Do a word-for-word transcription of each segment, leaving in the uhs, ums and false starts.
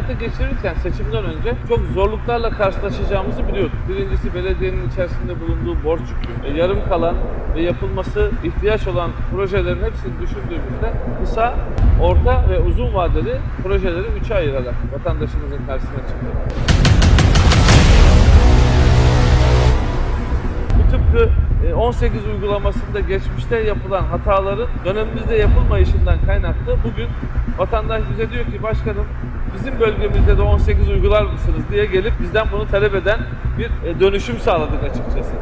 hayata geçirirken seçimden önce çok zorluklarla karşılaşacağımızı biliyorduk. Birincisi belediyenin içerisinde bulunduğu borç yükü, yarım kalan ve yapılması ihtiyaç olan projelerin hepsini düşündüğümüzde kısa, orta ve uzun vadeli projeleri üçe ayırarak vatandaşımızın karşısına çıktık. Bu tıpkı on sekiz uygulamasında geçmişte yapılan hataların dönemimizde yapılmayışından kaynaklı bugün vatandaş bize diyor ki başkanım bizim bölgemizde de on sekiz uygular mısınız diye gelip bizden bunu talep eden bir dönüşüm sağladık açıkçası.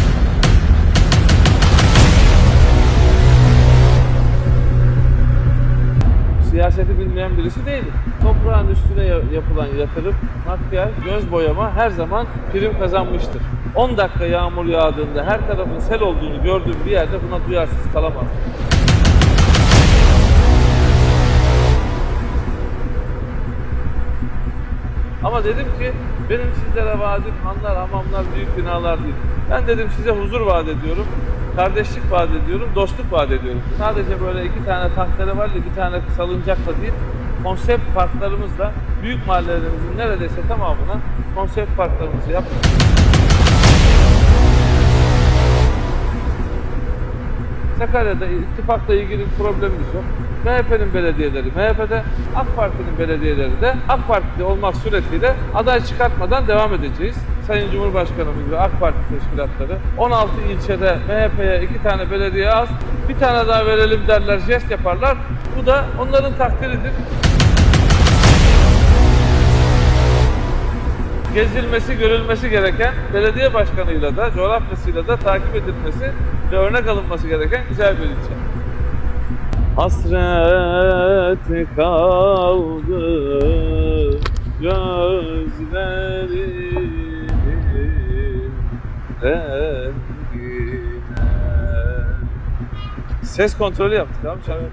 Siyaseti bilmeyen birisi değilim. Toprağın üstüne yapılan yatırım, makyaj, göz boyama her zaman prim kazanmıştır. on dakika yağmur yağdığında her tarafın sel olduğunu gördüğüm bir yerde buna duyarsız kalamaz. Ama dedim ki benim sizlere vaadim hanlar, hamamlar, büyük binalar değil. Ben dedim size huzur vaat ediyorum, kardeşlik vaat ediyorum, dostluk vaat ediyorum. Sadece böyle iki tane tahterevalli, bir tane salıncakla değil, konsept parklarımızla büyük mahallelerimizin neredeyse tamamına konsept parklarımızı yaptık. Sakarya'da ittifakla ilgili problemimiz yok. M H P'nin belediyeleri M H P'de, AK Parti'nin belediyeleri de AK Parti'de olmak suretiyle aday çıkartmadan devam edeceğiz. Sayın Cumhurbaşkanımız ve AK Parti teşkilatları on altı ilçede M H P'ye iki tane belediye az, bir tane daha verelim derler, jest yaparlar. Bu da onların takdiridir. Gezilmesi, görülmesi gereken belediye başkanıyla da, coğrafyasıyla da takip edilmesi ve örnek alınması gereken güzel bir ilçe. Hasret kaldı gözlerimin rengine. Ses kontrolü yaptık abi. Şöyle.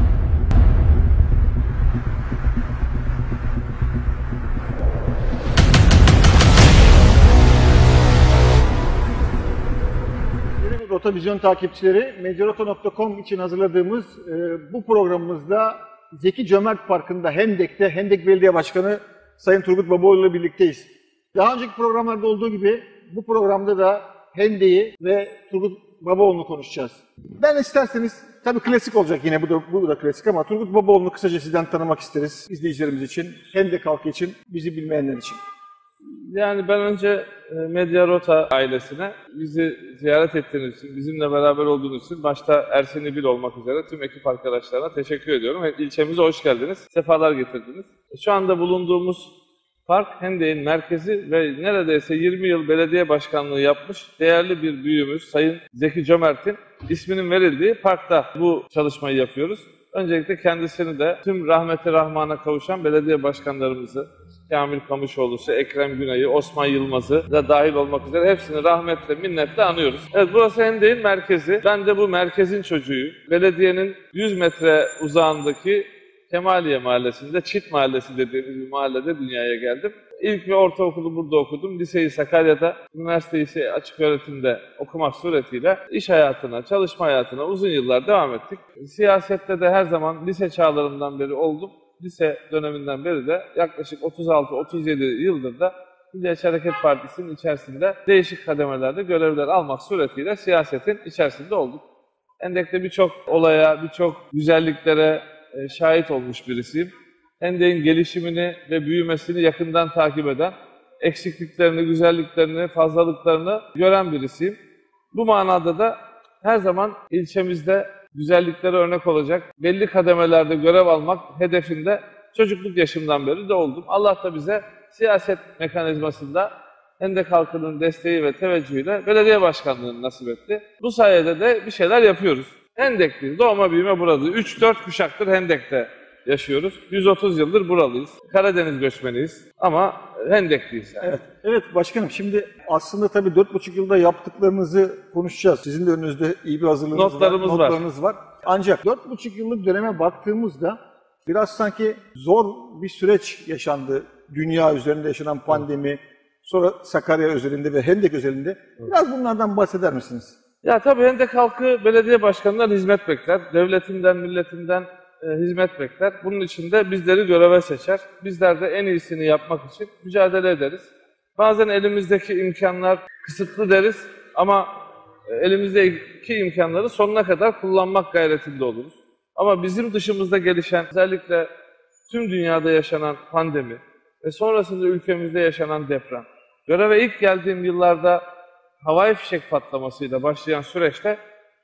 Rota Vizyon takipçileri, medyarota nokta com için hazırladığımız e, bu programımızda Zeki Cömert Parkı'nda Hendek'te Hendek Belediye Başkanı Sayın Turgut Babaoğlu ile birlikteyiz. Daha önceki programlarda olduğu gibi bu programda da Hendek'i ve Turgut Babaoğlu'nu konuşacağız. Ben isterseniz, tabii klasik olacak yine, bu da, bu da klasik ama Turgut Babaoğlu'nu kısaca sizden tanımak isteriz izleyicilerimiz için, Hendek halkı için, bizi bilmeyenler için. Yani ben önce Medyarota ailesine bizi ziyaret ettiğiniz için, bizimle beraber olduğunuz için başta Ersin İbil olmak üzere tüm ekip arkadaşlarına teşekkür ediyorum. İlçemize hoş geldiniz, sefalar getirdiniz. Şu anda bulunduğumuz park Hendek'in merkezi ve neredeyse yirmi yıl belediye başkanlığı yapmış değerli bir büyüğümüz Sayın Zeki Cömert'in isminin verildiği parkta bu çalışmayı yapıyoruz. Öncelikle kendisini de tüm rahmeti rahmana kavuşan belediye başkanlarımızı, Kamil Kamışoğlu'su, Ekrem Günay'ı, Osman Yılmaz'ı da dahil olmak üzere hepsini rahmetle, minnetle anıyoruz. Evet, burası Hendek'in merkezi. Ben de bu merkezin çocuğuyum. Belediyenin yüz metre uzağındaki Kemaliye Mahallesi'nde, Çit Mahallesi dediğimiz bir mahallede dünyaya geldim. İlk ve ortaokulu burada okudum. Liseyi Sakarya'da, üniversiteyi ise açık öğretimde okumak suretiyle iş hayatına, çalışma hayatına uzun yıllar devam ettik. Siyasette de her zaman lise çağlarımdan beri oldum. Lise döneminden beri de yaklaşık otuz altı otuz yedi yıldır da Milliyetçi Hareket Partisi'nin içerisinde değişik kademelerde görevler almak suretiyle siyasetin içerisinde olduk. Hendek'te birçok olaya, birçok güzelliklere şahit olmuş birisiyim. Hendek'in gelişimini ve büyümesini yakından takip eden, eksikliklerini, güzelliklerini, fazlalıklarını gören birisiyim. Bu manada da her zaman ilçemizde güzelliklere örnek olacak, belli kademelerde görev almak hedefinde çocukluk yaşımdan beri de oldum. Allah da bize siyaset mekanizmasında Hendek halkının desteği ve teveccühüyle belediye başkanlığını nasip etti. Bu sayede de bir şeyler yapıyoruz. Hendekliyiz, doğma büyüme buradayız. üç dört kuşaktır Hendek'te yaşıyoruz. yüz otuz yıldır buralıyız. Karadeniz göçmeniyiz ama Hendekliyiz yani. Evet, evet başkanım, şimdi aslında tabii dört buçuk yılda yaptıklarınızı konuşacağız. Sizin de önünüzde iyi bir hazırlığınız Notlarımız var, var. notlarınız var. Ancak dört buçuk yıllık döneme baktığımızda biraz sanki zor bir süreç yaşandı. Dünya üzerinde yaşanan pandemi, sonra Sakarya özelinde ve Hendek özelinde. Biraz bunlardan bahseder misiniz? Ya tabii Hendek halkı belediye başkanından hizmet bekler. Devletinden, milletinden e, hizmet bekler. Bunun için de bizleri göreve seçer. Bizler de en iyisini yapmak için mücadele ederiz. Bazen elimizdeki imkanlar kısıtlı deriz ama elimizdeki imkanları sonuna kadar kullanmak gayretinde oluruz. Ama bizim dışımızda gelişen, özellikle tüm dünyada yaşanan pandemi ve sonrasında ülkemizde yaşanan deprem, göreve ilk geldiğim yıllarda havai fişek patlamasıyla başlayan süreçte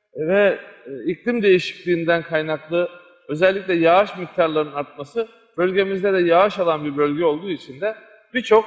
ve iklim değişikliğinden kaynaklı özellikle yağış miktarlarının artması, bölgemizde de yağış alan bir bölge olduğu için de birçok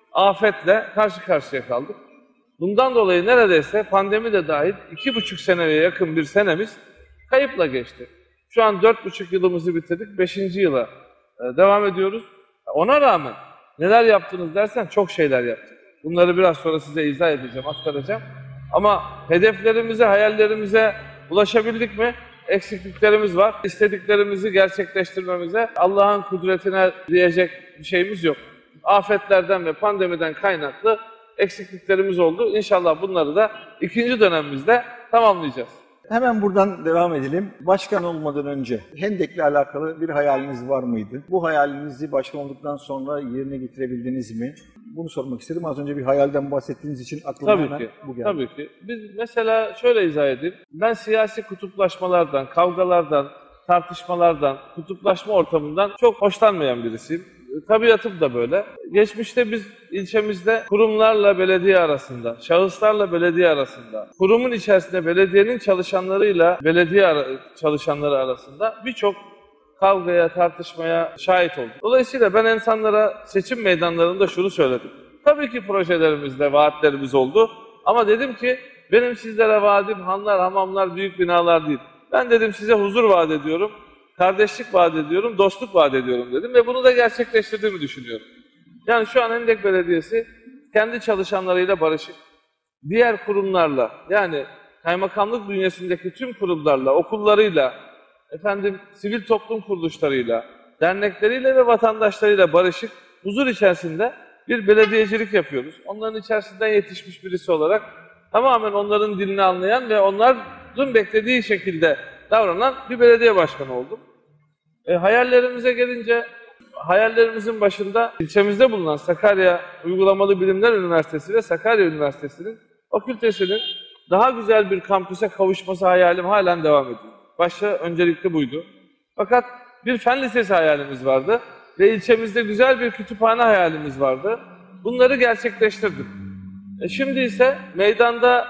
afetle karşı karşıya kaldık. Bundan dolayı neredeyse pandemi de dahil iki buçuk seneye yakın bir senemiz kayıpla geçti. Şu an dört buçuk yılımızı bitirdik, beşinci yıla devam ediyoruz. Ona rağmen neler yaptınız dersen çok şeyler yaptık. Bunları biraz sonra size izah edeceğim, aktaracağım. Ama hedeflerimize, hayallerimize ulaşabildik mi? Eksikliklerimiz var. İstediklerimizi gerçekleştirmemize Allah'ın kudretine diyecek bir şeyimiz yok. Afetlerden ve pandemiden kaynaklı eksikliklerimiz oldu. İnşallah bunları da ikinci dönemimizde tamamlayacağız. Hemen buradan devam edelim. Başkan olmadan önce Hendek'le alakalı bir hayaliniz var mıydı? Bu hayalinizi başkan olduktan sonra yerine getirebildiniz mi? Bunu sormak istedim. Az önce bir hayalden bahsettiğiniz için aklıma Tabii hemen ki, bu geldi. tabii ki. Biz mesela şöyle izah edeyim. Ben siyasi kutuplaşmalardan, kavgalardan, tartışmalardan, kutuplaşma ortamından çok hoşlanmayan birisiyim. Tabiatım da böyle. Geçmişte biz ilçemizde kurumlarla belediye arasında, şahıslarla belediye arasında, kurumun içerisinde belediyenin çalışanlarıyla belediye ara çalışanları arasında birçok kavgaya, tartışmaya şahit olduk. Dolayısıyla ben insanlara seçim meydanlarında şunu söyledim. Tabii ki projelerimizde vaatlerimiz oldu ama dedim ki benim sizlere vaadim hanlar, hamamlar, büyük binalar değil. Ben dedim size huzur vaat ediyorum. Kardeşlik vaat ediyorum, dostluk vaat ediyorum dedim ve bunu da gerçekleştirdiğimi düşünüyorum. Yani şu an Hendek Belediyesi kendi çalışanlarıyla barışık, diğer kurumlarla yani kaymakamlık bünyesindeki tüm kurumlarla, okullarıyla, efendim sivil toplum kuruluşlarıyla, dernekleriyle ve vatandaşlarıyla barışık, huzur içerisinde bir belediyecilik yapıyoruz. Onların içerisinden yetişmiş birisi olarak tamamen onların dilini anlayan ve onların beklediği şekilde davranan bir belediye başkanı oldum. E, hayallerimize gelince, hayallerimizin başında ilçemizde bulunan Sakarya Uygulamalı Bilimler Üniversitesi ve Sakarya Üniversitesi'nin fakültesinin daha güzel bir kampüse kavuşması hayalim halen devam ediyor. Başta öncelikli buydu. Fakat bir fen lisesi hayalimiz vardı ve ilçemizde güzel bir kütüphane hayalimiz vardı. Bunları gerçekleştirdik. E, şimdi ise meydanda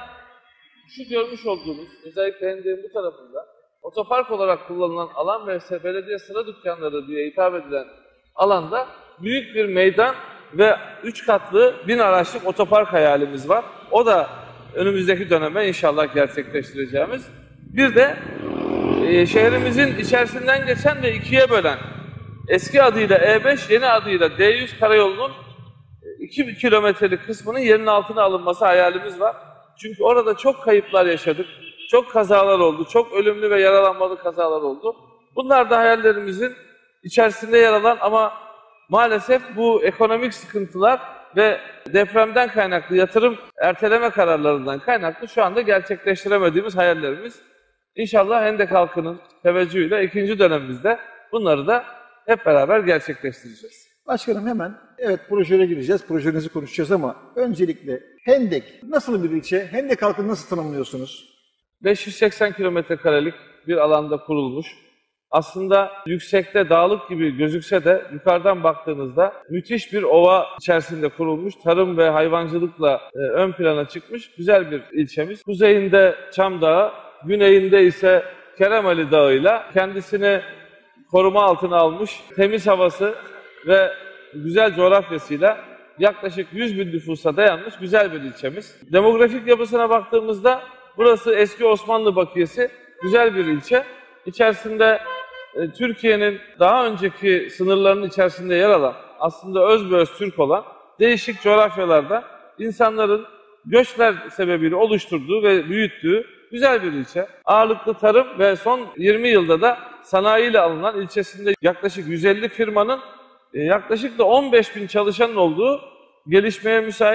şu görmüş olduğunuz, özellikle Hendek'in bu tarafında, otopark olarak kullanılan alan ve belediye sıra dükkanları diye hitap edilen alanda büyük bir meydan ve üç katlı bin araçlık otopark hayalimiz var. O da önümüzdeki döneme inşallah gerçekleştireceğimiz. Bir de e, şehrimizin içerisinden geçen ve ikiye bölen eski adıyla E beş, yeni adıyla D yüz karayolunun iki kilometrelik kısmının yerinin altına alınması hayalimiz var. Çünkü orada çok kayıplar yaşadık. Çok kazalar oldu, çok ölümlü ve yaralanmalı kazalar oldu. Bunlar da hayallerimizin içerisinde yer alan ama maalesef bu ekonomik sıkıntılar ve depremden kaynaklı yatırım erteleme kararlarından kaynaklı şu anda gerçekleştiremediğimiz hayallerimiz. İnşallah Hendek halkının teveccühüyle ikinci dönemimizde bunları da hep beraber gerçekleştireceğiz. Başkanım hemen evet projeye gireceğiz, projenizi konuşacağız ama öncelikle Hendek nasıl bir ilçe, Hendek halkını nasıl tanımlıyorsunuz? beş yüz seksen kilometre karelik bir alanda kurulmuş. Aslında yüksekte dağlık gibi gözükse de yukarıdan baktığınızda müthiş bir ova içerisinde kurulmuş, tarım ve hayvancılıkla e, ön plana çıkmış güzel bir ilçemiz. Kuzeyinde Çam Dağı, güneyinde ise Keremali Dağı'yla kendisini koruma altına almış, temiz havası ve güzel coğrafyasıyla yaklaşık yüz bin nüfusa dayanmış güzel bir ilçemiz. Demografik yapısına baktığımızda burası eski Osmanlı bakiyesi, güzel bir ilçe. İçerisinde e, Türkiye'nin daha önceki sınırlarının içerisinde yer alan, aslında özbeöz Türk olan değişik coğrafyalarda insanların göçler sebebiyle oluşturduğu ve büyüttüğü güzel bir ilçe. Ağırlıklı tarım ve son yirmi yılda da sanayiyle alınan ilçesinde yaklaşık yüz elli firmanın e, yaklaşık da on beş bin çalışanın olduğu gelişmeye müsait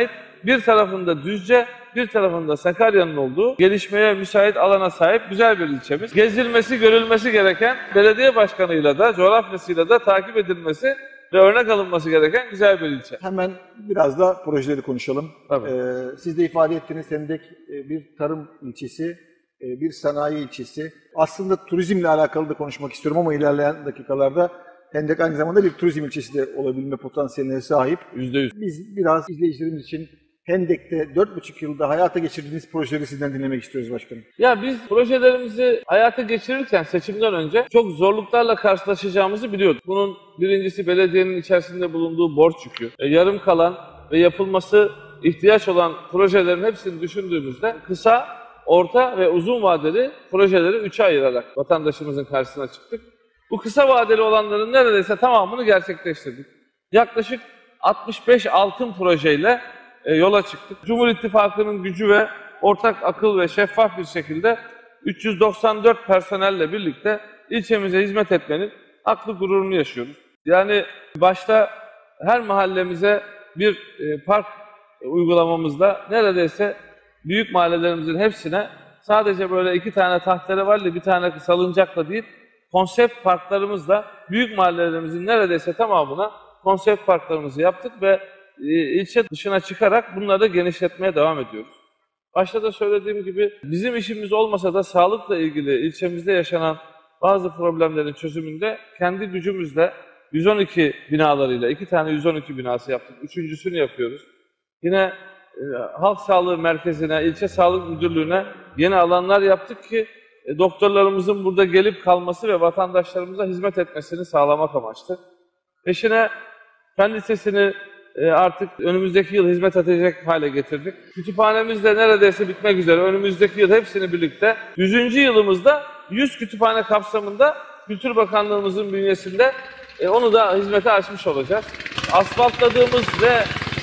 Bir tarafında Düzce, bir tarafında Sakarya'nın olduğu gelişmeye müsait alana sahip güzel bir ilçemiz. Gezilmesi, görülmesi gereken, belediye başkanıyla da, coğrafyasıyla da takip edilmesi ve örnek alınması gereken güzel bir ilçe. Hemen biraz da projeleri konuşalım. Tabii. Ee, siz de ifade ettiğiniz Hendek e, bir tarım ilçesi, e, bir sanayi ilçesi. Aslında turizmle alakalı da konuşmak istiyorum ama ilerleyen dakikalarda Hendek aynı zamanda bir turizm ilçesi de olabilme potansiyeline sahip. Yüzde yüz. Biz biraz izleyicilerimiz için Hendek'te dört buçuk yılda hayata geçirdiğiniz projeleri sizden dinlemek istiyoruz başkanım. Ya biz projelerimizi hayata geçirirken seçimden önce çok zorluklarla karşılaşacağımızı biliyorduk. Bunun birincisi belediyenin içerisinde bulunduğu borç yükü. E, yarım kalan ve yapılması ihtiyaç olan projelerin hepsini düşündüğümüzde kısa, orta ve uzun vadeli projeleri üçe ayırarak vatandaşımızın karşısına çıktık. Bu kısa vadeli olanların neredeyse tamamını gerçekleştirdik. Yaklaşık altmış beş altın projeyle e, yola çıktık. Cumhur İttifakı'nın gücü ve ortak akıl ve şeffaf bir şekilde üç yüz doksan dört personelle birlikte ilçemize hizmet etmenin haklı gururunu yaşıyoruz. Yani başta her mahallemize bir e, park uygulamamızda neredeyse büyük mahallelerimizin hepsine sadece böyle iki tane tahterevalli, bir tane salıncakla değil, konsept parklarımızla büyük mahallelerimizin neredeyse tamamına konsept parklarımızı yaptık ve e, ilçe dışına çıkarak bunları da genişletmeye devam ediyoruz. Başta da söylediğim gibi bizim işimiz olmasa da sağlıkla ilgili ilçemizde yaşanan bazı problemlerin çözümünde kendi gücümüzle yüz on iki binalarıyla, iki tane yüz on iki binası yaptık. Üçüncüsünü yapıyoruz. Yine e, Halk Sağlığı Merkezi'ne, ilçe Sağlık Müdürlüğü'ne yeni alanlar yaptık ki e, doktorlarımızın burada gelip kalması ve vatandaşlarımıza hizmet etmesini sağlamak amaçlı. Peşine Fen Lisesi'ni e, artık önümüzdeki yıl hizmet edecek hale getirdik. Kütüphanemiz de neredeyse bitmek üzere. Önümüzdeki yıl hepsini birlikte yüzüncü yılımızda yüz kütüphane kapsamında Kültür Bakanlığımızın bünyesinde e, onu da hizmete açmış olacağız. Asfaltladığımız ve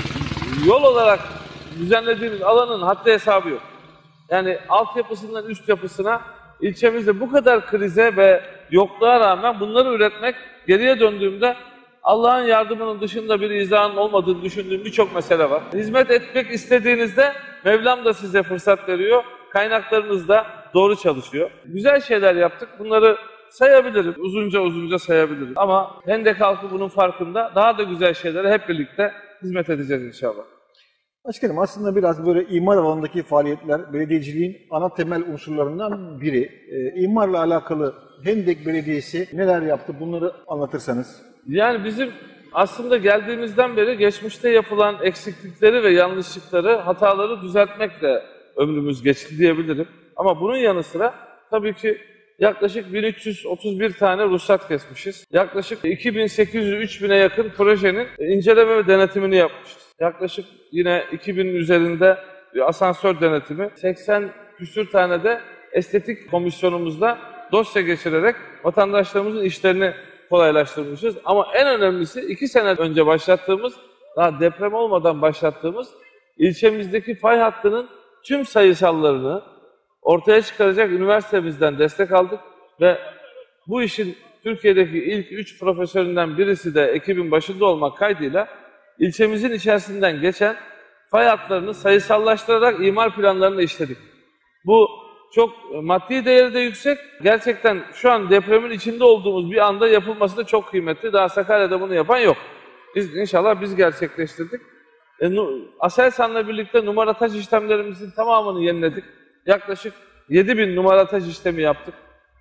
yol olarak düzenlediğimiz alanın haddi hesabı yok. Yani altyapısından üst yapısına ilçemizde bu kadar krize ve yokluğa rağmen bunları üretmek, geriye döndüğümde Allah'ın yardımının dışında bir izahın olmadığını düşündüğüm birçok mesele var. Hizmet etmek istediğinizde Mevlam da size fırsat veriyor, kaynaklarınız da doğru çalışıyor. Güzel şeyler yaptık, bunları sayabilirim, uzunca uzunca sayabilirim. Ama Hendek halkı bunun farkında, daha da güzel şeylere hep birlikte hizmet edeceğiz inşallah. Başkanım aslında biraz böyle imar alanındaki faaliyetler belediyeciliğin ana temel unsurlarından biri. Ee, imarla alakalı Hendek Belediyesi neler yaptı bunları anlatırsanız. Yani bizim aslında geldiğimizden beri geçmişte yapılan eksiklikleri ve yanlışlıkları, hataları düzeltmekle ömrümüz geçti diyebilirim. Ama bunun yanı sıra tabii ki yaklaşık bin üç yüz otuz bir tane ruhsat kesmişiz. Yaklaşık iki bin sekiz yüz üç bine yakın projenin inceleme ve denetimini yapmışız. Yaklaşık yine iki binin üzerinde bir asansör denetimi, seksen küsür tane de estetik komisyonumuzda dosya geçirerek vatandaşlarımızın işlerini kolaylaştırmışız. Ama en önemlisi iki sene önce başlattığımız, daha deprem olmadan başlattığımız ilçemizdeki fay hattının tüm sayısallarını ortaya çıkaracak üniversitemizden destek aldık ve bu işin Türkiye'deki ilk üç profesöründen birisi de ekibin başında olmak kaydıyla ilçemizin içerisinden geçen fay hatlarını sayısallaştırarak imar planlarını işledik. Bu çok maddi değeri de yüksek. Gerçekten şu an depremin içinde olduğumuz bir anda yapılması da çok kıymetli. Daha Sakarya'da bunu yapan yok. Biz inşallah biz gerçekleştirdik. E, Aselsan'la birlikte numarataç işlemlerimizin tamamını yeniledik. Yaklaşık yedi bin numarataç işlemi yaptık.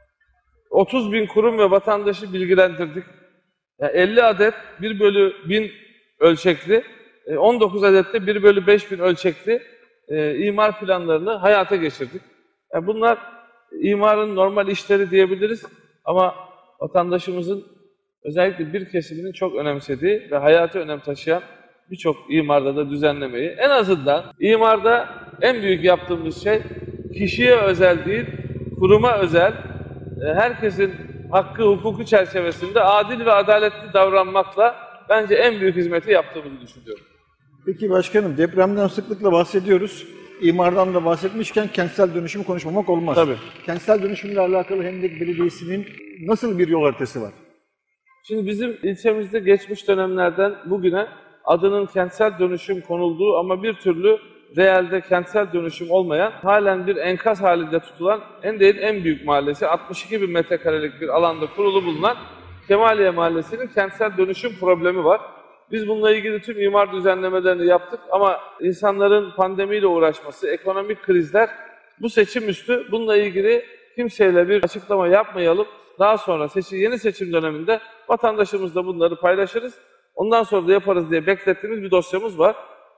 otuz bin kurum ve vatandaşı bilgilendirdik. Yani elli adet bir bölü bin ölçekli, on dokuz adet de bir bölü beş bin ölçekli e, imar planlarını hayata geçirdik. Yani bunlar imarın normal işleri diyebiliriz ama vatandaşımızın özellikle bir kesiminin çok önemsediği ve hayati önem taşıyan birçok imarda da düzenlemeyi. En azından imarda en büyük yaptığımız şey kişiye özel değil, kuruma özel, herkesin hakkı, hukuku çerçevesinde adil ve adaletli davranmakla bence en büyük hizmeti yaptığımızı düşünüyorum. Peki başkanım, depremden sıklıkla bahsediyoruz. İmardan da bahsetmişken kentsel dönüşümü konuşmamak olmaz. Tabii. Kentsel dönüşümle alakalı Hendek Belediyesi'nin nasıl bir yol haritası var? Şimdi bizim ilçemizde geçmiş dönemlerden bugüne adının kentsel dönüşüm konulduğu ama bir türlü realde kentsel dönüşüm olmayan, halen bir enkaz halinde tutulan Hendek'in en büyük mahallesi, altmış iki bin metrekarelik bir alanda kurulu bulunan Kemaliye Mahallesi'nin kentsel dönüşüm problemi var. Biz bununla ilgili tüm imar düzenlemelerini yaptık ama insanların pandemiyle uğraşması, ekonomik krizler bu seçim üstü. Bununla ilgili kimseyle bir açıklama yapmayalım. Daha sonra seçim, yeni seçim döneminde vatandaşımızla bunları paylaşırız. Ondan sonra da yaparız diye beklettiğimiz bir dosyamız var.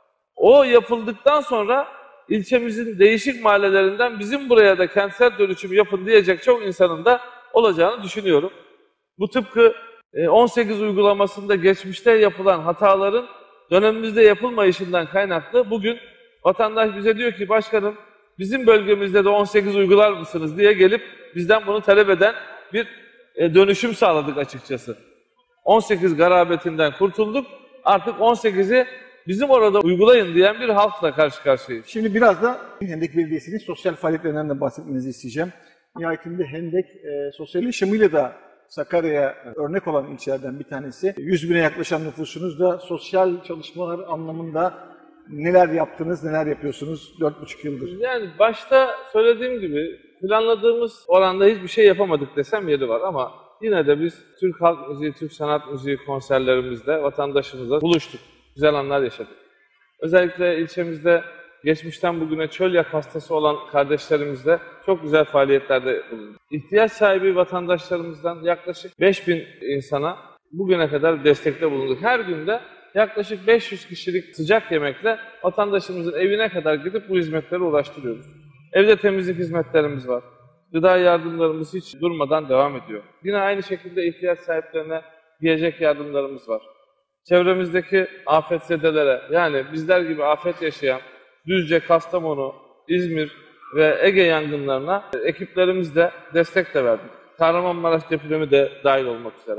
O yapıldıktan sonra ilçemizin değişik mahallelerinden bizim buraya da kentsel dönüşüm yapın diyecek çok insanın da olacağını düşünüyorum. Bu tıpkı on sekiz uygulamasında geçmişte yapılan hataların dönemimizde yapılmayışından kaynaklı. Bugün vatandaş bize diyor ki başkanım bizim bölgemizde de on sekiz uygular mısınız diye gelip bizden bunu talep eden bir dönüşüm sağladık açıkçası. on sekiz garabetinden kurtulduk. Artık on sekizi bizim orada uygulayın diyen bir halkla karşı karşıyayız. Şimdi biraz da Hendek Belediyesi'nin sosyal faaliyetlerinden de bahsetmenizi isteyeceğim. Nihayetinde Hendek e, sosyal yaşamıyla da Sakarya'ya örnek olan ilçelerden bir tanesi. yüz bine yaklaşan nüfusunuzda sosyal çalışmalar anlamında neler yaptınız, neler yapıyorsunuz dört buçuk yıldır? Yani başta söylediğim gibi planladığımız oranda hiçbir şey yapamadık desem yeri var ama yine de biz Türk halk müziği, Türk sanat müziği konserlerimizde vatandaşımızla buluştuk. Güzel anlar yaşadık. Özellikle ilçemizde geçmişten bugüne çölyak hastası olan kardeşlerimizle çok güzel faaliyetlerde bulunduk. İhtiyaç sahibi vatandaşlarımızdan yaklaşık beş bin insana bugüne kadar destekte bulunduk. Her günde yaklaşık beş yüz kişilik sıcak yemekle vatandaşımızın evine kadar gidip bu hizmetleri ulaştırıyoruz. Evde temizlik hizmetlerimiz var. Gıda yardımlarımız hiç durmadan devam ediyor. Yine aynı şekilde ihtiyaç sahiplerine yiyecek yardımlarımız var. Çevremizdeki afetzedelere, yani bizler gibi afet yaşayan Düzce, Kastamonu, İzmir ve Ege yangınlarına ekiplerimizle destek de verdik. Kahramanmaraş depremi de dahil olmak üzere.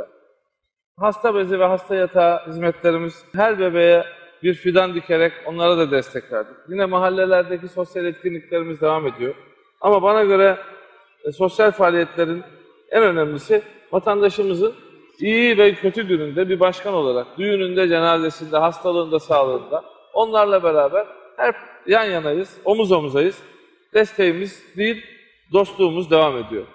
Hasta bezi ve hasta yatağı hizmetlerimiz, her bebeğe bir fidan dikerek onlara da destek verdik. Yine mahallelerdeki sosyal etkinliklerimiz devam ediyor. Ama bana göre e, sosyal faaliyetlerin en önemlisi vatandaşımızın iyi ve kötü gününde bir başkan olarak, düğününde, cenazesinde, hastalığında, sağlığında onlarla beraber hep yan yanayız, omuz omuzayız. Desteğimiz değil, dostluğumuz devam ediyor.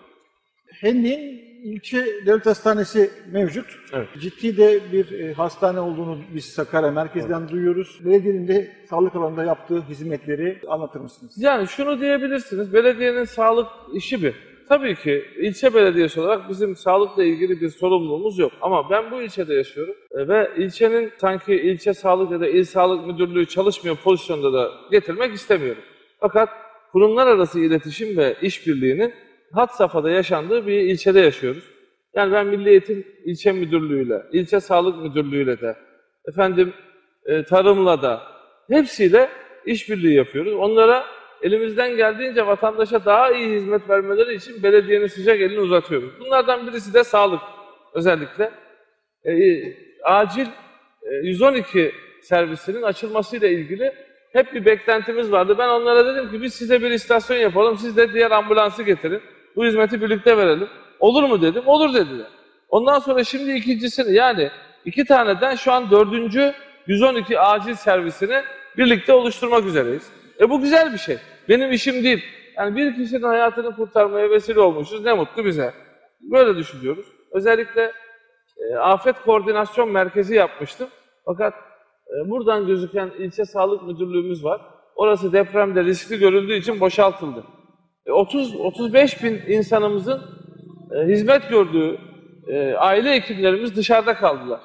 Hendek'in ilçe devlet hastanesi mevcut. Evet. Ciddi de bir e, hastane olduğunu biz Sakarya merkezden evet. duyuyoruz. Belediyenin de sağlık alanında yaptığı hizmetleri anlatır mısınız? Yani şunu diyebilirsiniz, belediyenin sağlık işi bir. Tabii ki ilçe belediyesi olarak bizim sağlıkla ilgili bir sorumluluğumuz yok. Ama ben bu ilçede yaşıyorum ve ilçenin sanki ilçe sağlık ya da il sağlık müdürlüğü çalışmıyor pozisyonda da getirmek istemiyorum. Fakat kurumlar arası iletişim ve işbirliğinin had safhada yaşandığı bir ilçede yaşıyoruz. Yani ben Milli Eğitim İlçe Müdürlüğü'yle, İlçe Sağlık Müdürlüğü'yle de, efendim e, tarımla da hepsiyle işbirliği yapıyoruz. Onlara elimizden geldiğince vatandaşa daha iyi hizmet vermeleri için belediyenin sıcak elini uzatıyoruz. Bunlardan birisi de sağlık özellikle. E, acil e, yüz on iki servisinin açılmasıyla ilgili hep bir beklentimiz vardı. Ben onlara dedim ki biz size bir istasyon yapalım, siz de diğer ambulansı getirin. Bu hizmeti birlikte verelim. Olur mu dedim, olur dediler. Ondan sonra şimdi ikincisini, yani iki taneden şu an dördüncü yüz on iki acil servisini birlikte oluşturmak üzereyiz. E bu güzel bir şey. Benim işim değil. Yani bir kişinin hayatını kurtarmaya vesile olmuşuz. Ne mutlu bize. Böyle düşünüyoruz. Özellikle e, afet koordinasyon merkezi yapmıştım. Fakat e, buradan gözüken ilçe sağlık müdürlüğümüz var. Orası depremde riskli görüldüğü için boşaltıldı. E, otuz otuz beş bin insanımızın e, hizmet gördüğü e, aile hekimlerimiz dışarıda kaldılar.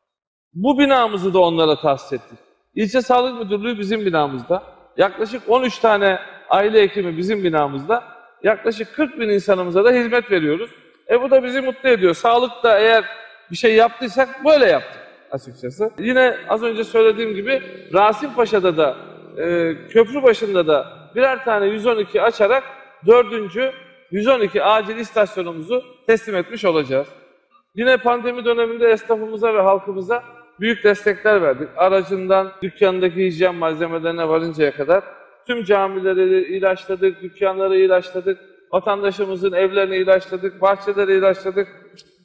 Bu binamızı da onlara tahsis ettik. İlçe Sağlık Müdürlüğü bizim binamızda. Yaklaşık on üç tane aile hekimi bizim binamızda. Yaklaşık kırk bin insanımıza da hizmet veriyoruz. E bu da bizi mutlu ediyor. Sağlıkta eğer bir şey yaptıysak böyle yaptık açıkçası. Yine az önce söylediğim gibi Rasim Paşa'da da e, köprü başında da birer tane yüz on iki açarak dördüncü yüz on iki acil istasyonumuzu teslim etmiş olacağız. Yine pandemi döneminde esnafımıza ve halkımıza büyük destekler verdik. Aracından dükkanındaki hijyen malzemelerine varıncaya kadar tüm camileri ilaçladık, dükkanları ilaçladık, vatandaşımızın evlerini ilaçladık, bahçeleri ilaçladık.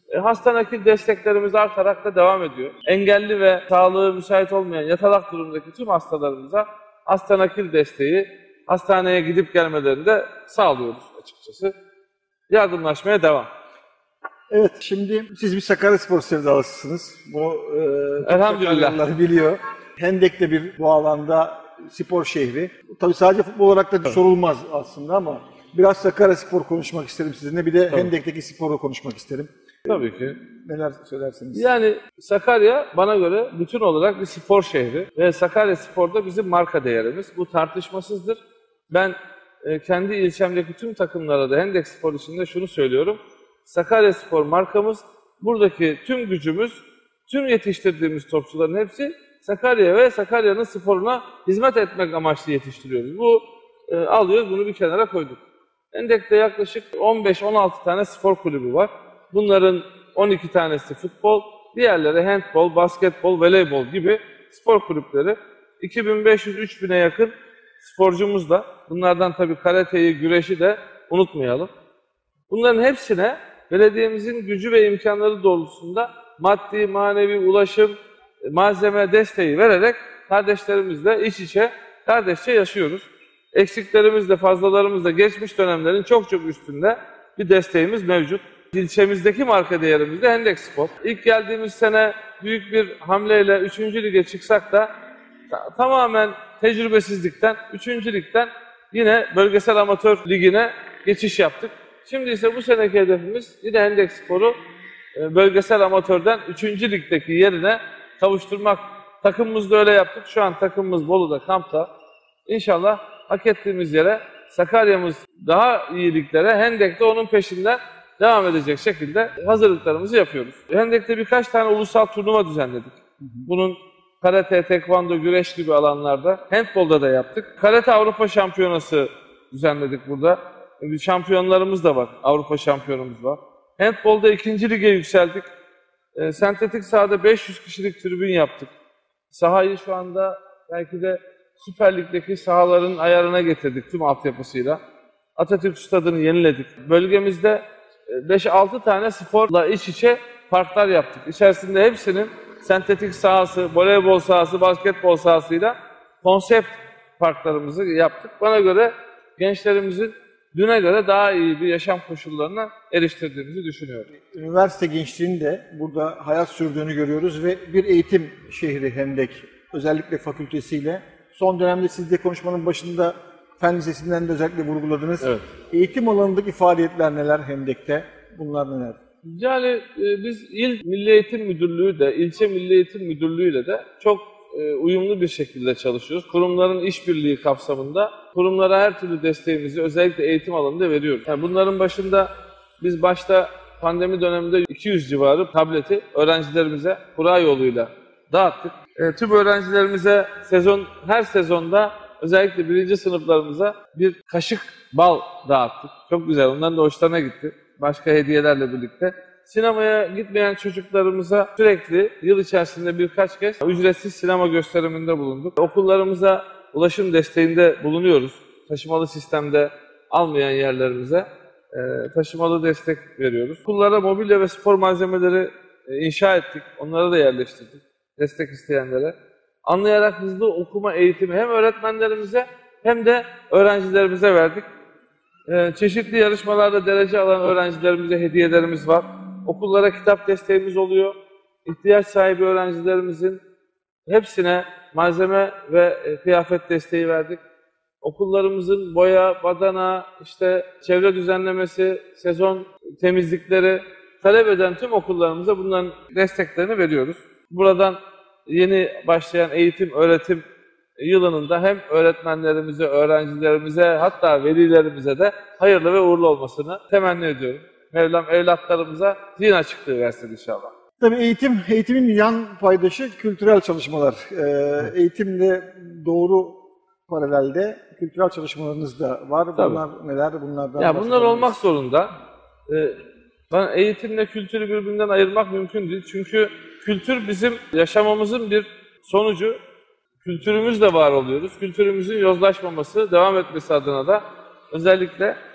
E, hasta nakil desteklerimiz artarak da devam ediyor. Engelli ve sağlığı müsait olmayan yatalak durumdaki tüm hastalarımıza hasta nakil desteği, hastaneye gidip gelmelerini de sağlıyoruz açıkçası. Yardımlaşmaya devam. Evet, şimdi siz bir Sakaryaspor sevdalısınız. Bunu e, Elhamdülillah. Sakaryalılar biliyor. Hendek de bir bu alanda spor şehri. Tabii sadece futbol olarak da sorulmaz aslında ama biraz Sakaryaspor konuşmak isterim sizinle. Bir de Tabii. Hendek'teki sporu konuşmak isterim. Tabii ki. Neler söylersiniz? Yani Sakarya bana göre bütün olarak bir spor şehri ve Sakaryaspor'da bizim marka değerimiz. Bu tartışmasızdır. Ben e, kendi ilçemdeki tüm takımlara da Hendek Spor içinde şunu söylüyorum. Sakaryaspor markamız, buradaki tüm gücümüz, tüm yetiştirdiğimiz topçuların hepsi Sakarya ve Sakarya'nın sporuna hizmet etmek amaçlı yetiştiriyoruz. Bu e, alıyoruz, bunu bir kenara koyduk. Hendek'te yaklaşık on beş on altı tane spor kulübü var. Bunların on iki tanesi futbol, diğerleri handbol, basketbol, voleybol gibi spor kulüpleri. iki bin beş yüz üç bine yakın sporcumuz da. Bunlardan tabii karateyi, güreşi de unutmayalım. Bunların hepsine belediyemizin gücü ve imkanları doğrultusunda maddi, manevi, ulaşım, malzeme desteği vererek kardeşlerimizle iç içe, kardeşçe yaşıyoruz. Eksiklerimizle, fazlalarımızla geçmiş dönemlerin çok çok üstünde bir desteğimiz mevcut. İlçemizdeki marka değerimiz de Hendek Spor. İlk geldiğimiz sene büyük bir hamleyle üçüncü lige çıksak da ta tamamen tecrübesizlikten, üçüncü ligden yine bölgesel amatör ligine geçiş yaptık. Şimdi ise bu seneki hedefimiz yine Hendek Spor'u bölgesel amatörden üçüncü ligdeki yerine kavuşturmak. Takımımız da öyle yaptık. Şu an takımımız Bolu'da, kampta. İnşallah hak ettiğimiz yere, Sakarya'mız daha iyi liglere, Hendek'te onun peşinden devam edecek şekilde hazırlıklarımızı yapıyoruz. Hendek'te birkaç tane ulusal turnuva düzenledik. Bunun karate, tekvando, güreş gibi alanlarda, handbolda da yaptık. Karate Avrupa Şampiyonası düzenledik burada. Şampiyonlarımız da var, Avrupa şampiyonumuz var. Handbolda ikinci lige yükseldik. E, sentetik sahada beş yüz kişilik tribün yaptık. Sahayı şu anda belki de Süper Lig'deki sahaların ayarına getirdik tüm altyapısıyla. Atatürk Stadı'nı yeniledik. Bölgemizde beş altı tane sporla iç içe parklar yaptık. İçerisinde hepsinin sentetik sahası, voleybol sahası, basketbol sahasıyla konsept parklarımızı yaptık. Bana göre gençlerimizin düne göre daha iyi bir yaşam koşullarına eriştirdiğimizi düşünüyorum. Üniversite gençliğinin de burada hayat sürdüğünü görüyoruz ve bir eğitim şehri Hendek, özellikle fakültesiyle. Son dönemde siz de konuşmanın başında Fen Lisesi'nden de özellikle vurguladınız. Evet. Eğitim alanındaki faaliyetler neler Hendek'te? Bunlar neler? Yani e, biz İl Milli Eğitim Müdürlüğü de, ilçe Milli Eğitim Müdürlüğü de çok e, uyumlu bir şekilde çalışıyoruz. Kurumların işbirliği kapsamında kurumlara her türlü desteğimizi özellikle eğitim alanında veriyoruz. Yani bunların başında biz başta pandemi döneminde iki yüz civarı tableti öğrencilerimize kura yoluyla dağıttık. E, tüm öğrencilerimize sezon her sezonda özellikle birinci sınıflarımıza bir kaşık bal dağıttık. Çok güzel, onların da hoşlarına gitti. Başka hediyelerle birlikte. Sinemaya gitmeyen çocuklarımıza sürekli yıl içerisinde birkaç kez ücretsiz sinema gösteriminde bulunduk. Okullarımıza ulaşım desteğinde bulunuyoruz. Taşımalı sistemde almayan yerlerimize e, taşımalı destek veriyoruz. Okullara mobilya ve spor malzemeleri e, inşa ettik. Onları da yerleştirdik. Destek isteyenlere. Anlayarak hızlı okuma eğitimi hem öğretmenlerimize hem de öğrencilerimize verdik. Ee, çeşitli yarışmalarda derece alan öğrencilerimize hediyelerimiz var. Okullara kitap desteğimiz oluyor. İhtiyaç sahibi öğrencilerimizin hepsine malzeme ve e, kıyafet desteği verdik. Okullarımızın boya, badana, işte çevre düzenlemesi, sezon temizlikleri talep eden tüm okullarımıza bunların desteklerini veriyoruz. Buradan yeni başlayan eğitim, öğretim yılının da hem öğretmenlerimize, öğrencilerimize, hatta velilerimize de hayırlı ve uğurlu olmasını temenni ediyorum. Mevlam evlatlarımıza zihin açıklığı versin inşallah. Tabii eğitim, eğitimin yan paydaşı kültürel çalışmalar. Ee, eğitimle doğru paralelde kültürel çalışmalarınız da var. Bunlar Tabii. neler? Bunlardan Ya bunlar olmak zorunda. Ee, ben eğitimle kültürü birbirinden ayırmak mümkün değil. Çünkü kültür bizim yaşamamızın bir sonucu. Kültürümüzle var oluyoruz. Kültürümüzün yozlaşmaması, devam etmesi adına da özellikle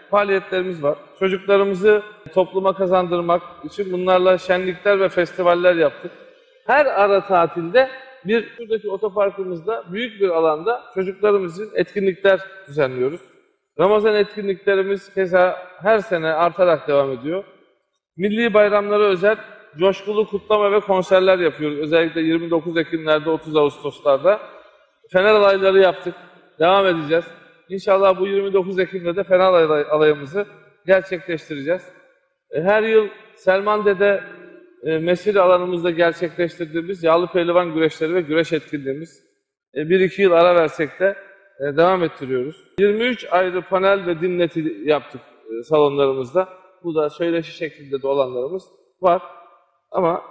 faaliyetlerimiz var. Çocuklarımızı topluma kazandırmak için bunlarla şenlikler ve festivaller yaptık. Her ara tatilde bir şuradaki otoparkımızda büyük bir alanda çocuklarımızın etkinlikler düzenliyoruz. Ramazan etkinliklerimiz keza her sene artarak devam ediyor. Milli bayramlara özel coşkulu kutlama ve konserler yapıyoruz. Özellikle yirmi dokuz Ekim'lerde, otuz Ağustos'larda. Fener alayları yaptık. Devam edeceğiz. İnşallah bu yirmi dokuz Ekim'de de Fener alayımızı gerçekleştireceğiz. Her yıl Selman Dede mesire alanımızda gerçekleştirdiğimiz yağlı pehlivan güreşleri ve güreş etkinliğimiz. Bir iki yıl ara versek de devam ettiriyoruz. yirmi üç ayrı panel ve dinleti yaptık salonlarımızda. Bu da söyleşi şeklinde de olanlarımız var. Ama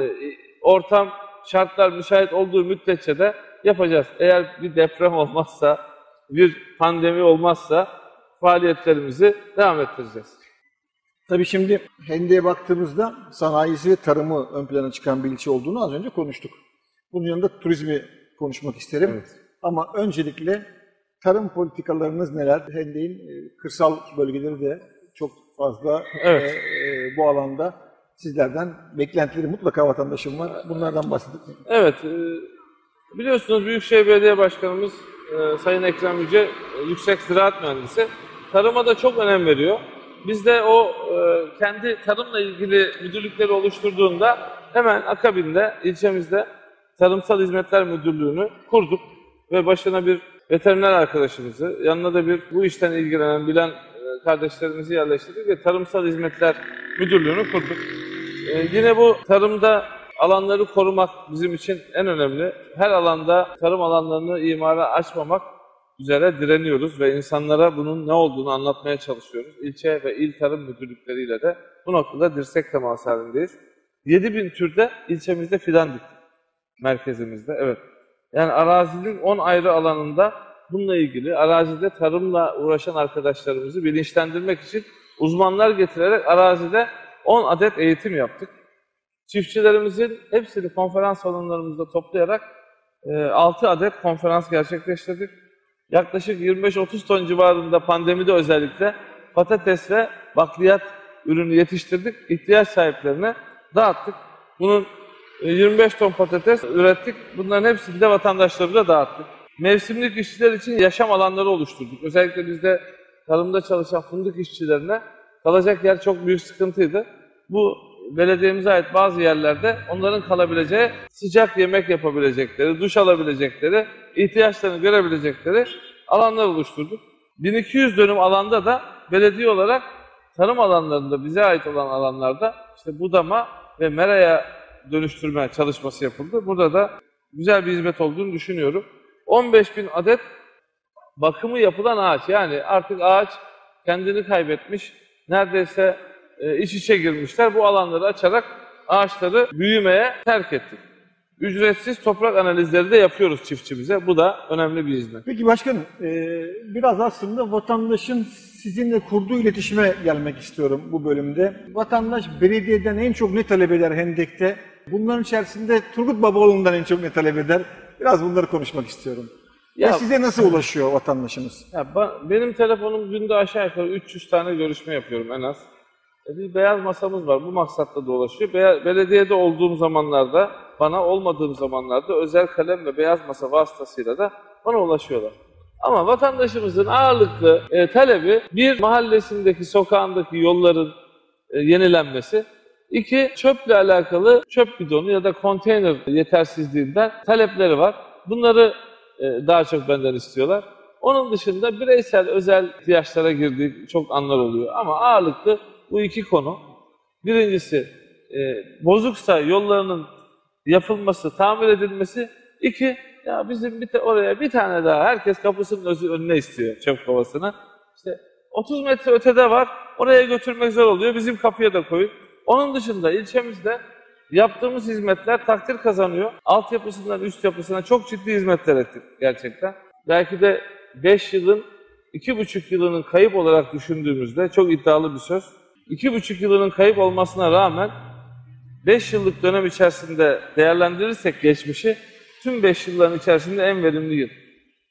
ortam, şartlar müsait olduğu müddetçe de yapacağız. Eğer bir deprem olmazsa, bir pandemi olmazsa faaliyetlerimizi devam ettireceğiz. Tabii şimdi Hendek'e baktığımızda sanayisi ve tarımı ön plana çıkan bir ilçe olduğunu az önce konuştuk. Bunun yanında turizmi konuşmak isterim. Evet. Ama öncelikle tarım politikalarınız neler? Hendek'in kırsal bölgeleri de çok fazla Evet. e, e, bu alanda sizlerden beklentileri mutlaka vatandaşım var. Bunlardan bahsedin. Evet, e, biliyorsunuz Büyükşehir Belediye Başkanımız e, Sayın Ekrem Yüce e, yüksek ziraat mühendisi. Tarıma da çok önem veriyor. Biz de o e, kendi tarımla ilgili müdürlükleri oluşturduğunda hemen akabinde ilçemizde Tarımsal Hizmetler Müdürlüğü'nü kurduk ve başına bir veteriner arkadaşımızı, yanına da bir bu işten ilgilenen, bilen e, kardeşlerimizi yerleştirdik ve Tarımsal Hizmetler Müdürlüğü'nü kurduk. E, yine bu tarımda alanları korumak bizim için en önemli. Her alanda tarım alanlarını imara açmamak üzere direniyoruz ve insanlara bunun ne olduğunu anlatmaya çalışıyoruz. İlçe ve il tarım müdürlükleriyle de bu noktada dirsek teması halindeyiz. yedi bin türde ilçemizde fidan diktik. Merkezimizde, evet. Yani arazinin on ayrı alanında bununla ilgili arazide tarımla uğraşan arkadaşlarımızı bilinçlendirmek için uzmanlar getirerek arazide on adet eğitim yaptık. Çiftçilerimizin hepsini konferans salonlarımızda toplayarak altı adet konferans gerçekleştirdik. Yaklaşık yirmi beş otuz ton civarında pandemide özellikle patates ve bakliyat ürünü yetiştirdik. İhtiyaç sahiplerine dağıttık. Bunun yirmi beş ton patates ürettik. Bunların hepsini de vatandaşlarımıza dağıttık. Mevsimlik işçiler için yaşam alanları oluşturduk. Özellikle bizde tarımda çalışan fındık işçilerine kalacak yer çok büyük sıkıntıydı. Bu belediyemize ait bazı yerlerde onların kalabileceği, sıcak yemek yapabilecekleri, duş alabilecekleri, ihtiyaçlarını görebilecekleri alanlar oluşturduk. bin iki yüz dönüm alanda da belediye olarak tarım alanlarında, bize ait olan alanlarda işte budama ve meraya dönüştürme çalışması yapıldı. Burada da güzel bir hizmet olduğunu düşünüyorum. on beş bin adet bakımı yapılan ağaç, yani artık ağaç kendini kaybetmiş, neredeyse e, iç içe girmişler. Bu alanları açarak ağaçları büyümeye terk ettik. Ücretsiz toprak analizleri de yapıyoruz çiftçimize. Bu da önemli bir hizmet. Peki başkanım, e, biraz aslında vatandaşın sizinle kurduğu iletişime gelmek istiyorum bu bölümde. Vatandaş belediyeden en çok ne talep eder Hendek'te? Bunların içerisinde Turgut Babaoğlu'ndan en çok ne talep eder? Biraz bunları konuşmak istiyorum. Ya, ya size nasıl ulaşıyor vatandaşınız? Ya, benim telefonum günde aşağı yukarı üç yüz tane görüşme yapıyorum en az. Bir beyaz masamız var, bu maksatla da ulaşıyor. Be belediyede olduğum zamanlarda, bana olmadığım zamanlarda özel kalem ve beyaz masa vasıtasıyla da bana ulaşıyorlar. Ama vatandaşımızın ağırlıklı e, talebi bir, mahallesindeki, sokağındaki yolların e, yenilenmesi. İki, çöple alakalı çöp bidonu ya da konteyner yetersizliğinden talepleri var. Bunları e, daha çok benden istiyorlar. Onun dışında bireysel özel ihtiyaçlara girdiği çok anlar oluyor. Ama ağırlıklı bu iki konu. Birincisi e, bozuksa yollarının yapılması, tamir edilmesi. İki, ya bizim bir oraya bir tane daha, herkes kapısının önüne istiyor çöp kovasını. İşte otuz metre ötede var, oraya götürmek zor oluyor, bizim kapıya da koyun. Onun dışında ilçemizde yaptığımız hizmetler takdir kazanıyor. Altyapısından üst yapısına çok ciddi hizmetler ettik gerçekten. Belki de beş yılın, iki buçuk yılının kayıp olarak düşündüğümüzde çok iddialı bir söz. iki buçuk yılının kayıp olmasına rağmen beş yıllık dönem içerisinde değerlendirirsek geçmişi, tüm beş yılların içerisinde en verimli yıl.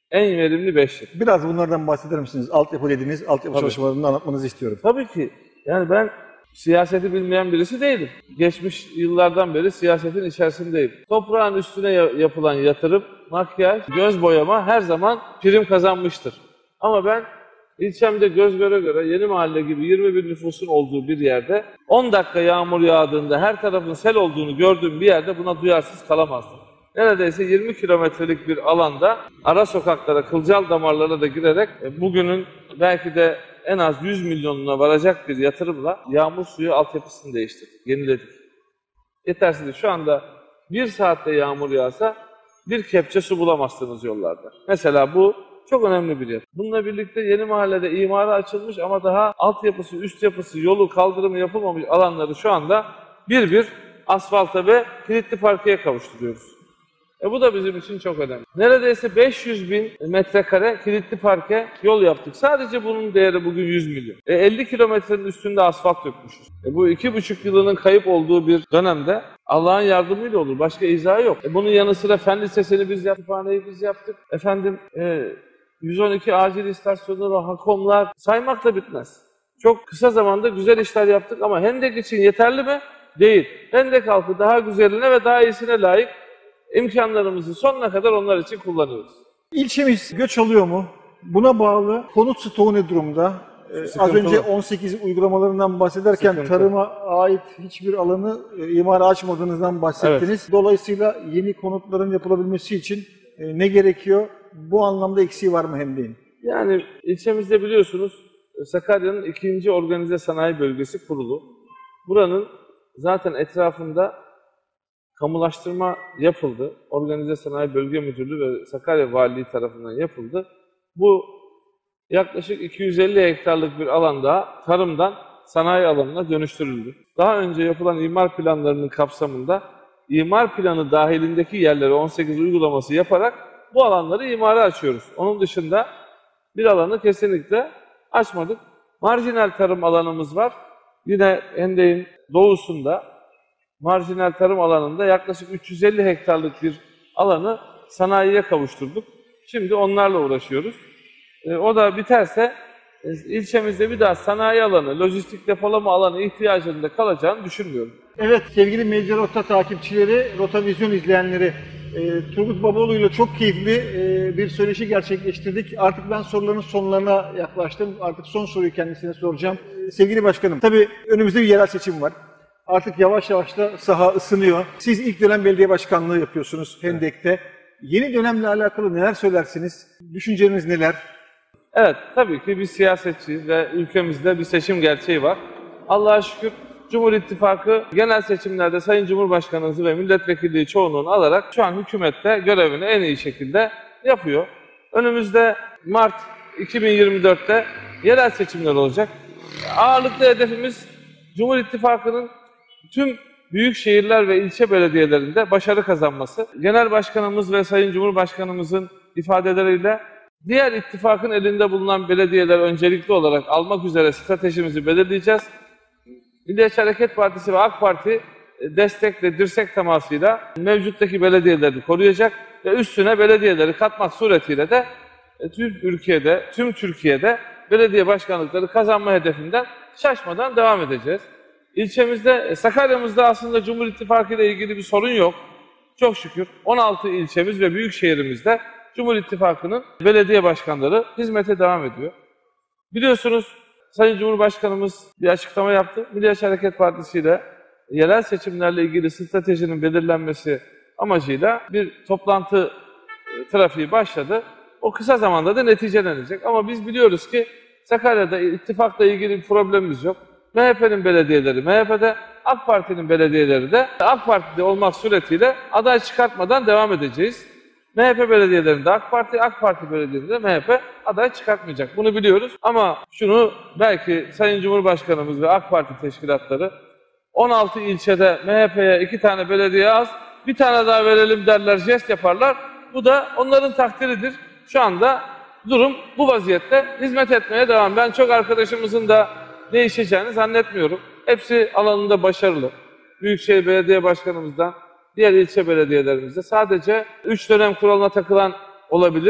En verimli beş yıl. Biraz bunlardan bahseder misiniz? Altyapı dediniz, altyapı Tabii. çalışmalarını anlatmanızı istiyorum. Tabii ki. Yani ben siyaseti bilmeyen birisi değilim. Geçmiş yıllardan beri siyasetin içerisindeyim. Toprağın üstüne yapılan yatırım, makyaj, göz boyama her zaman prim kazanmıştır. Ama ben ilçemde göz göre göre Yeni Mahalle gibi yirmi bin nüfusun olduğu bir yerde on dakika yağmur yağdığında her tarafın sel olduğunu gördüğüm bir yerde buna duyarsız kalamazdım. Neredeyse yirmi kilometrelik bir alanda ara sokaklara, kılcal damarlara da girerek bugünün belki de en az yüz milyonuna varacak bir yatırımla yağmur suyu altyapısını değiştirdik, yeniledik. Yetersiz. Şu anda bir saatte yağmur yağsa bir kepçe su bulamazsınız yollarda. Mesela bu çok önemli bir yer. Bununla birlikte Yeni Mahalle'de imara açılmış ama daha altyapısı, üst yapısı, yolu, kaldırımı yapılmamış alanları şu anda bir bir asfalta ve kilitli parkeye kavuşturuyoruz. E bu da bizim için çok önemli. Neredeyse beş yüz bin metrekare kilitli parke yol yaptık. Sadece bunun değeri bugün yüz milyon. E elli kilometrenin üstünde asfalt dökmüşüz. E bu iki buçuk yılının kayıp olduğu bir dönemde Allah'ın yardımıyla olur. Başka izahı yok. E bunun yanı sıra Fen Lisesi'ni biz yaptık, kütüphaneyi biz yaptık. Efendim e, yüz on iki acil istasyonları, hakomlar saymak da bitmez. Çok kısa zamanda güzel işler yaptık ama Hendek için yeterli mi? Değil. Hendek halkı daha güzeline ve daha iyisine layık. İmkanlarımızı sonuna kadar onlar için kullanıyoruz. İlçemiz göç alıyor mu? Buna bağlı konut stoğu ne durumda? Ee, az önce on sekiz uygulamalarından bahsederken Sıkıntı. tarıma ait hiçbir alanı e, imara açmadığınızdan bahsettiniz. Evet. Dolayısıyla yeni konutların yapılabilmesi için e, ne gerekiyor? Bu anlamda eksiği var mı Hendek'in? Yani ilçemizde biliyorsunuz Sakarya'nın ikinci organize sanayi bölgesi kurulu. Buranın zaten etrafında kamulaştırma yapıldı. Organize Sanayi Bölge Müdürlüğü ve Sakarya Valiliği tarafından yapıldı. Bu yaklaşık iki yüz elli hektarlık bir alanda tarımdan sanayi alanına dönüştürüldü. Daha önce yapılan imar planlarının kapsamında imar planı dahilindeki yerlere on sekiz uygulaması yaparak bu alanları imara açıyoruz. Onun dışında bir alanı kesinlikle açmadık. Marjinal tarım alanımız var. Yine Hendek'in doğusunda marjinal tarım alanında yaklaşık üç yüz elli hektarlık bir alanı sanayiye kavuşturduk. Şimdi onlarla uğraşıyoruz. E, o da biterse e, ilçemizde bir daha sanayi alanı, lojistik depolama alanı ihtiyacının da kalacağını düşünmüyorum. Evet sevgili Medya Rota takipçileri, Rota Vizyon izleyenleri, e, Turgut Babaoğlu ile çok keyifli e, bir söyleşi gerçekleştirdik. Artık ben soruların sonlarına yaklaştım. Artık son soruyu kendisine soracağım. E, sevgili başkanım, tabii önümüzde bir yerel seçim var. Artık yavaş yavaş da saha ısınıyor. Siz ilk dönem belediye başkanlığı yapıyorsunuz Hendek'te. Yeni dönemle alakalı neler söylersiniz? Düşünceleriniz neler? Evet, tabii ki bir siyasetçi ve ülkemizde bir seçim gerçeği var. Allah'a şükür Cumhur İttifakı genel seçimlerde Sayın Cumhurbaşkanımızı ve milletvekilliği çoğunluğunu alarak şu an hükümette görevini en iyi şekilde yapıyor. Önümüzde Mart iki bin yirmi dört'te yerel seçimler olacak. Ağırlıklı hedefimiz Cumhur İttifakı'nın tüm büyük şehirler ve ilçe belediyelerinde başarı kazanması. Genel Başkanımız ve Sayın Cumhurbaşkanımızın ifadeleriyle diğer ittifakın elinde bulunan belediyeler öncelikli olarak almak üzere stratejimizi belirleyeceğiz. Milliyetçi Hareket Partisi ve AK Parti destekle, dirsek temasıyla mevcuttaki belediyeleri koruyacak ve üstüne belediyeleri katmak suretiyle de tüm ülkede, tüm Türkiye'de belediye başkanlıkları kazanma hedefinden şaşmadan devam edeceğiz. İlçemizde, Sakarya'mızda aslında Cumhur İttifakı ile ilgili bir sorun yok. Çok şükür on altı ilçemiz ve büyük şehrimizde Cumhur İttifakı'nın belediye başkanları hizmete devam ediyor. Biliyorsunuz Sayın Cumhurbaşkanımız bir açıklama yaptı. Milliyetçi Hareket Partisi ile yerel seçimlerle ilgili stratejinin belirlenmesi amacıyla bir toplantı trafiği başladı. O kısa zamanda da neticelenecek. Ama biz biliyoruz ki Sakarya'da ittifakla ilgili bir problemimiz yok. M H P'nin belediyeleri M H P'de, AK Parti'nin belediyeleri de AK Parti'de olmak suretiyle aday çıkartmadan devam edeceğiz. M H P belediyelerinde AK Parti, AK Parti belediyelerinde M H P aday çıkartmayacak. Bunu biliyoruz ama şunu belki Sayın Cumhurbaşkanımız ve AK Parti teşkilatları on altı ilçede M H P'ye iki tane belediye az, bir tane daha verelim derler, jest yaparlar. Bu da onların takdiridir. Şu anda durum bu vaziyette, hizmet etmeye devam. Ben çok arkadaşımızın da değişeceğini zannetmiyorum. Hepsi alanında başarılı. Büyükşehir Belediye Başkanımızdan diğer ilçe belediyelerimizde sadece üç dönem kuralına takılan olabilir.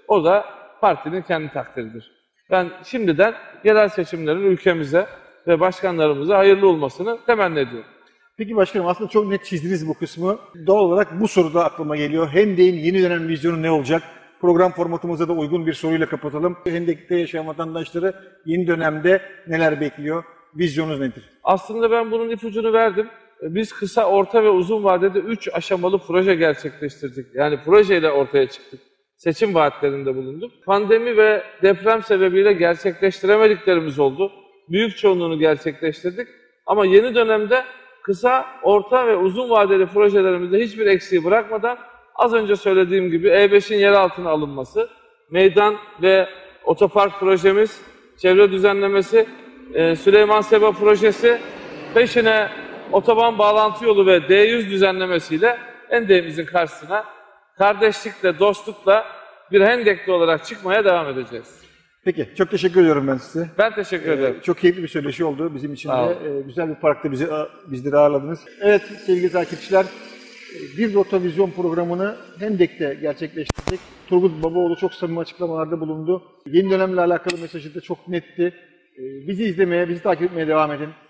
O da partinin kendi takdiridir. Ben şimdiden yerel seçimlerin ülkemize ve başkanlarımıza hayırlı olmasını temenni ediyorum. Peki başkanım, aslında çok net çizdiniz bu kısmı. Doğal olarak bu soruda aklıma geliyor. Hendek'in yeni dönem vizyonu ne olacak? Program formatımıza da uygun bir soruyla kapatalım. Hendek'te yaşayan vatandaşları yeni dönemde neler bekliyor? Vizyonunuz nedir? Aslında ben bunun ipucunu verdim. Biz kısa, orta ve uzun vadede üç aşamalı proje gerçekleştirdik. Yani projeyle ortaya çıktık. Seçim vaatlerinde bulunduk. Pandemi ve deprem sebebiyle gerçekleştiremediklerimiz oldu. Büyük çoğunluğunu gerçekleştirdik. Ama yeni dönemde kısa, orta ve uzun vadeli projelerimizde hiçbir eksiği bırakmadan az önce söylediğim gibi E beşin yer altına alınması, meydan ve otopark projemiz, çevre düzenlemesi, Süleyman Seba projesi, peşine otoban bağlantı yolu ve D yüz düzenlemesiyle Hendek'imizin karşısına kardeşlikle, dostlukla bir Hendekli olarak çıkmaya devam edeceğiz. Peki, çok teşekkür ediyorum ben size. Ben teşekkür ederim. Ee, çok keyifli bir söyleşi oldu bizim için Sağ de. Ee, güzel bir parkta bizi bizleri ağırladınız. Evet sevgili takipçiler, Bir Rota Vizyon programını Hendek'te gerçekleştirdik. Turgut Babaoğlu çok samimi açıklamalarda bulundu. Yeni dönemle alakalı mesajı da çok netti. Ee, bizi izlemeye, bizi takip etmeye devam edin.